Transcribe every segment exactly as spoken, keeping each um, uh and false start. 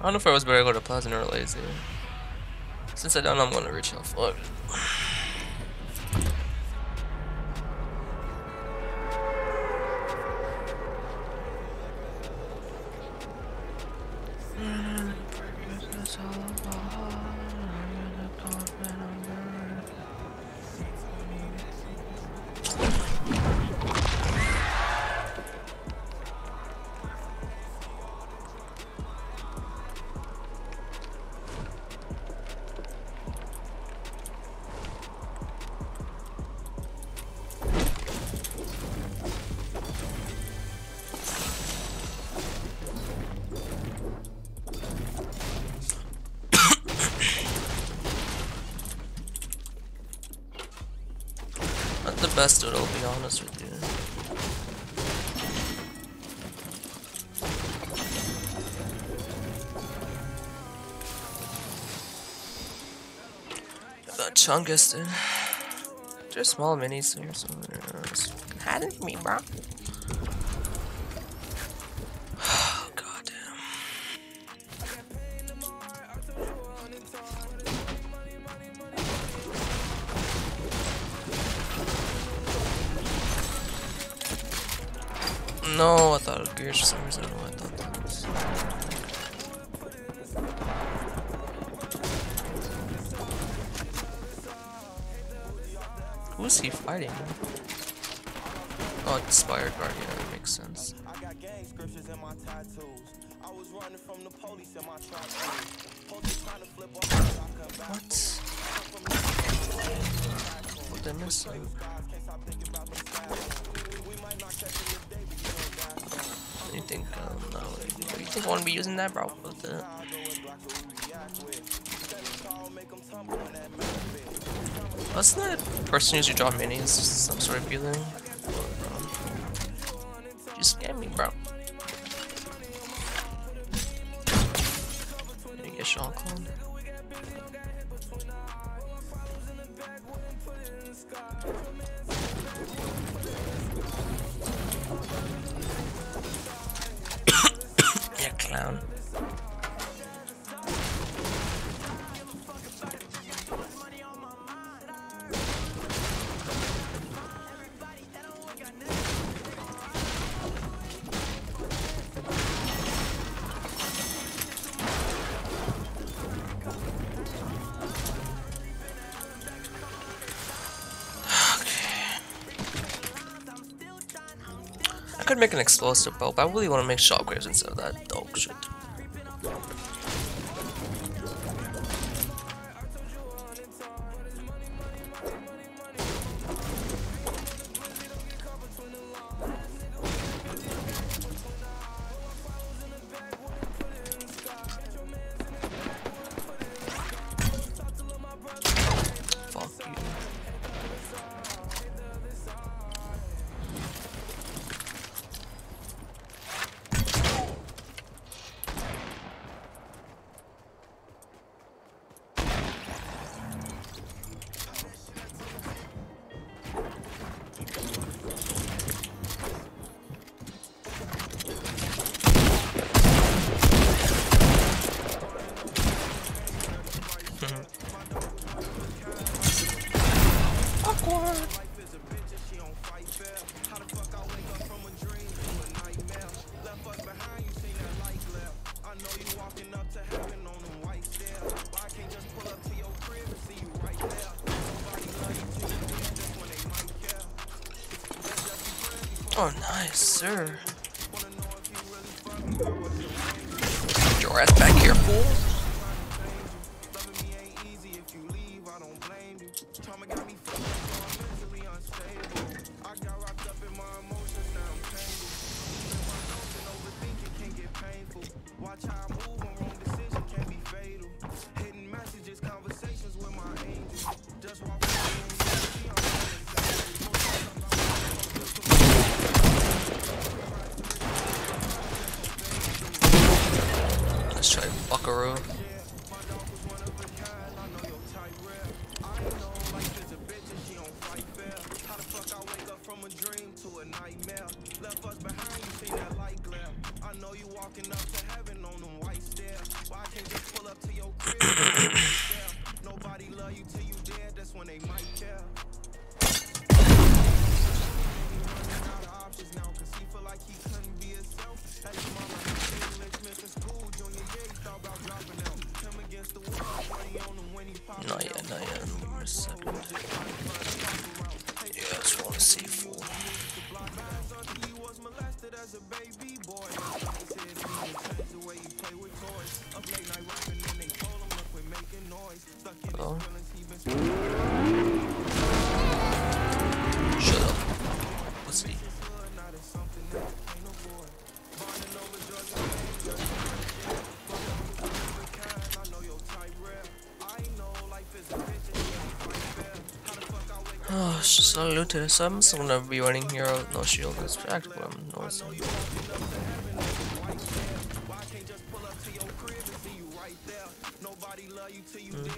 I don't know if I was better to go to Pleasant or Lazy. Since I don't know, I'm going to reach out. Fuck. Not the best dude, I'll be honest with you. That Chungus, dude. They're small minis, so so they're hiding from me, bro. God damn. No, I thought it was Gears for some reason. I don't know why I thought that was. Who's he fighting? Oh, it's Spire Guard, yeah, that makes sense. What? What did I miss? You think, um, no, you think I want to be using that, bro? With the... Wasn't that person usually drop minis some sort of feeling? You scam me, bro. Did you get Sean cloned? Yeah, clown. I could make an explosive bow, but I really want to make shockwaves instead of that dog shit. Fuck you. Oh, nice, sir. Get your ass back here, fool. Let's try Buckaroo. Not yet, not yet. Give me a second. Yeah, I just want to see full. Oh. Shut up. Pussy. Oh, it's just so looted. So I'm still gonna be running hero with no shield. That's actually what I'm noticing. Mm.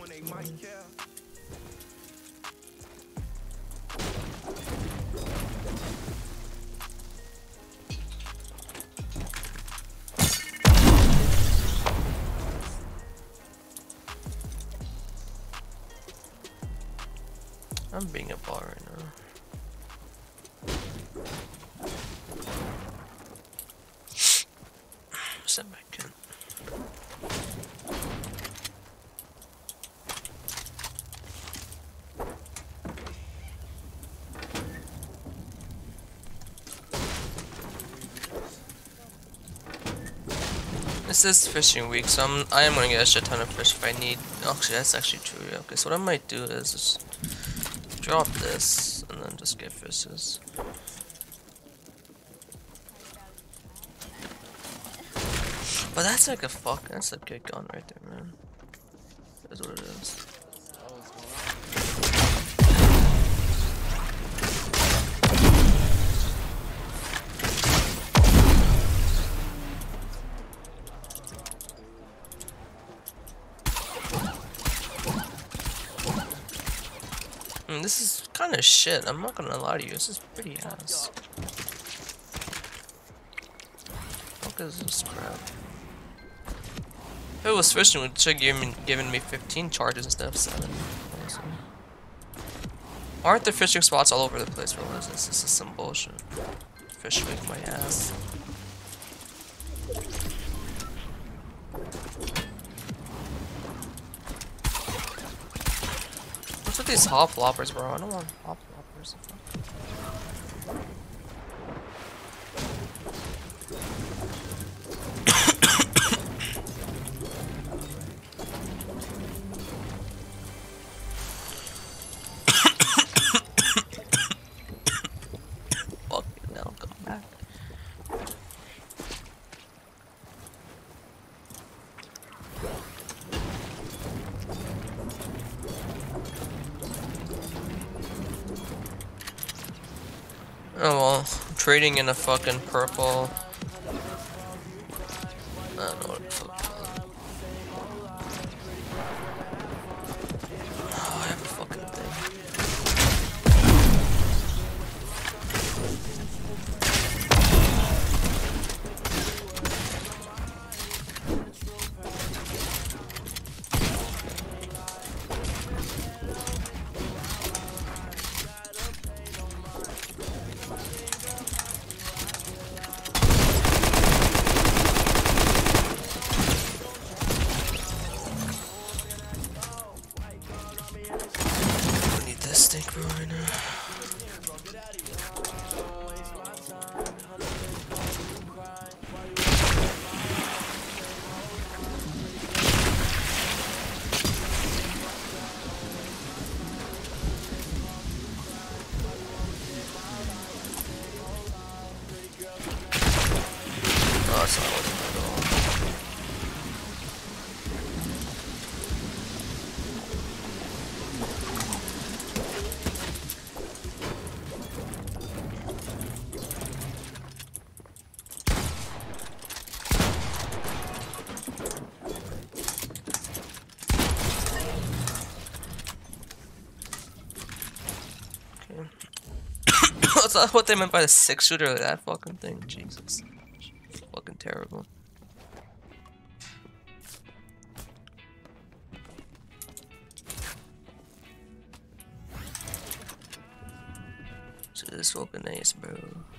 I'm being a bar right now. Send back in. This is fishing week, so I'm I am gonna get a shit ton of fish if I need. Actually, that's actually true. Yeah. Okay, so what I might do is just drop this and then just get fishes. But that's like a fuck. That's a good gun right there, man. That's what it is. Mm, this is kind of shit. I'm not gonna lie to you. This is pretty ass. What is this crap? If it was fishing, it should give me given me fifteen charges instead of seven. Honestly. Aren't there fishing spots all over the place? For what is this? This is some bullshit. Fish week my ass. What's with these hop floppers, bro? I don't want hop floppers. Fuck it, now come back. Oh well, I'm trading in a fucking purple. I don't know what the fuck. Oh, I have a fucking thing. I need this stink bro right now. Oh, that's not working at all. Okay. That's not what they meant by the six shooter of that fucking thing. Jesus. Fucking terrible. So this will be nice, bro.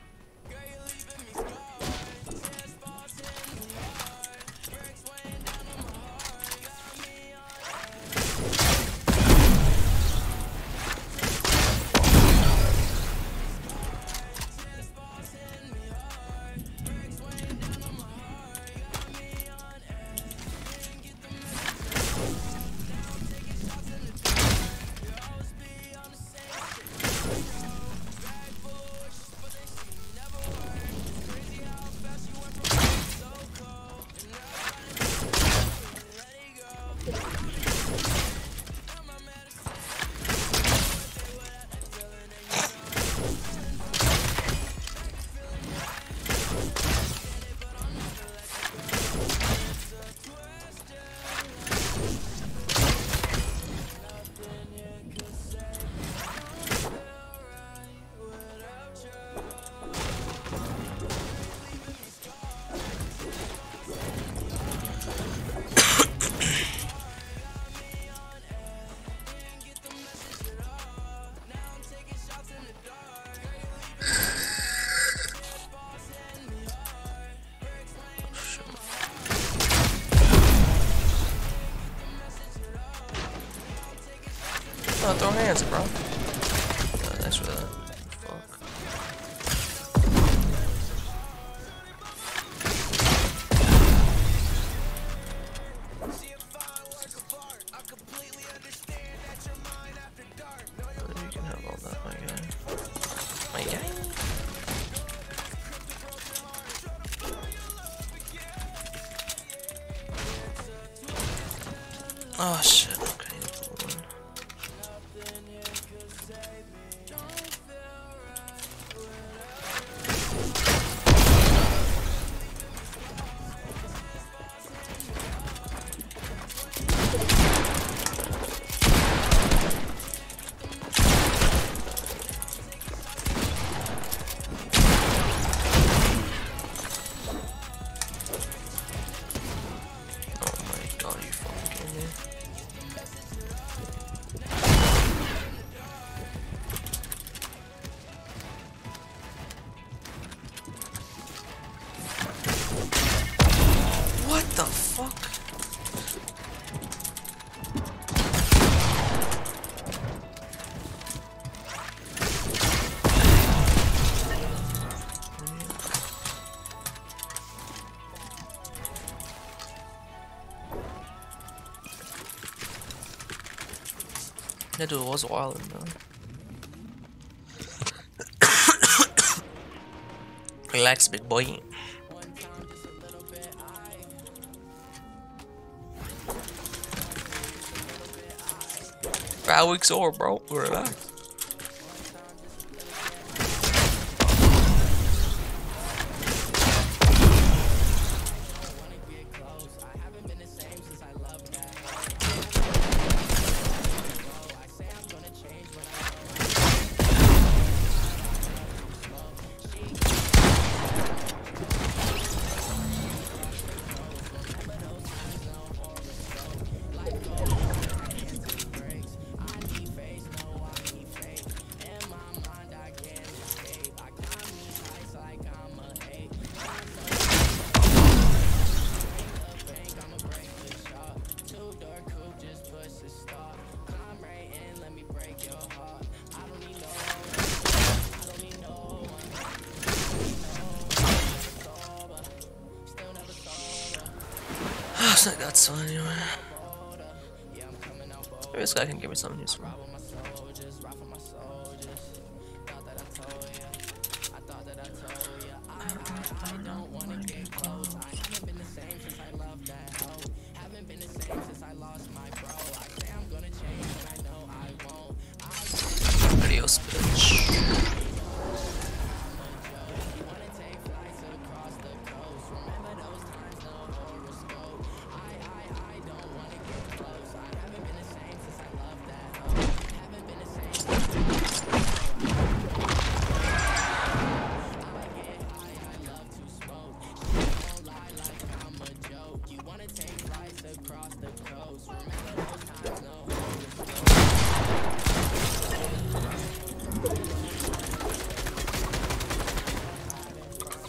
Oh, throw hands, bro. Oh, thanks for that. Fuck. Oh, you can have all that, my guy. My guy? Oh shit, okay. What the fuck? That dude was wild, though. Relax, big boy. Five weeks over, bro. Relax. I got some anyway. Maybe this guy can give me something useful. Adios, bitch.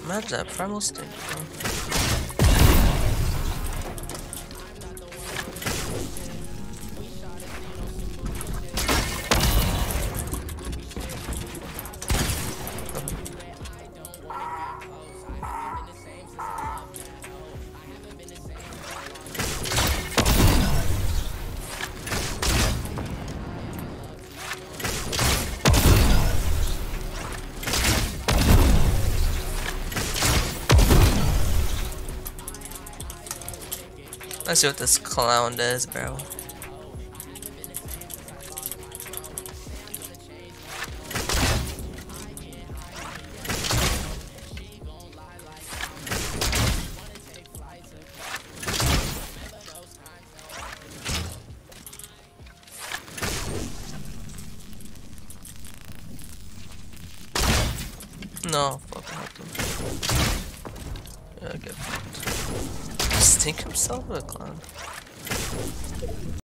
Imagine that primal stink, bro. Let's see what this clown does, bro. No, fucking help him. Yeah, get fucked. Stink himself with a clown.